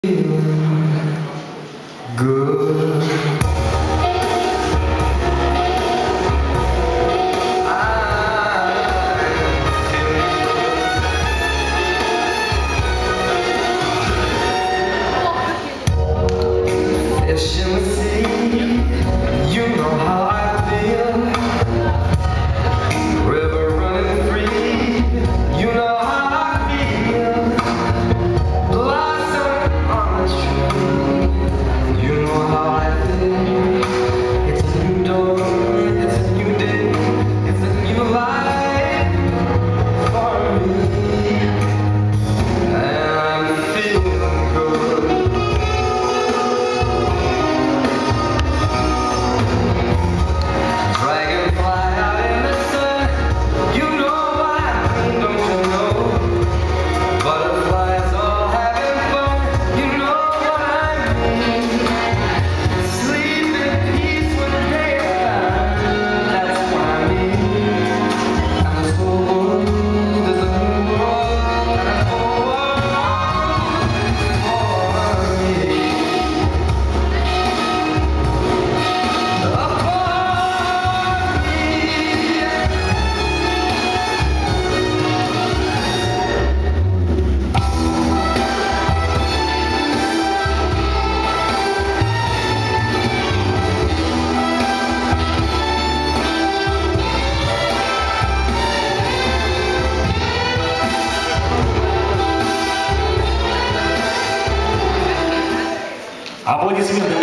Good. Fish in the sea, you know how I feel. River running free, you know how I feel. Blossom on the tree, you know how I feel. It's a new dawn, it's a new day, it's a new life for me, and I'm feeling good. Dragonfly out in the sun, you know what I mean, don't you know? Butterflies all having fun, you know what I mean. Sleep in peace when the day is done, that's what I mean. And this whole world is a new world, and a whole world for me. Аплодисменты.